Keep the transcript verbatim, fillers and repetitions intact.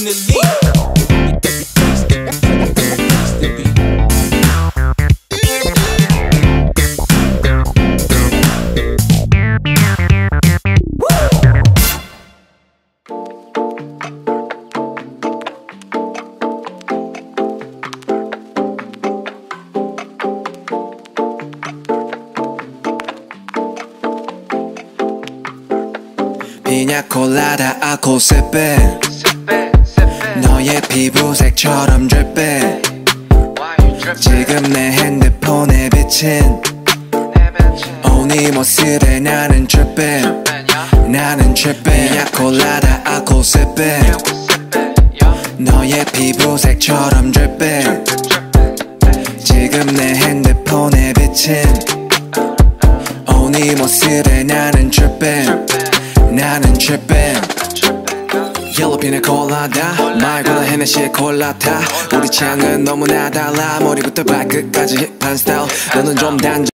definitely. 피냐콜라다 알코올 sipping 너의 피부색처럼 dripping 지금 내 핸드폰에 비친 오 네 모습에 나는 tripping 나는 tripping 피냐콜라다 알코올 sipping 너의 피부색처럼 dripping 지금 내 핸드폰에 비친 오 네 모습에 나는 tripping 나는 tripping Yellow 피나 콜라다 말고는 헤네시의 콜라타 우리 취향은 너무나 달라 머리부터 발끝까지 힙한 스타일 너는 좀 단정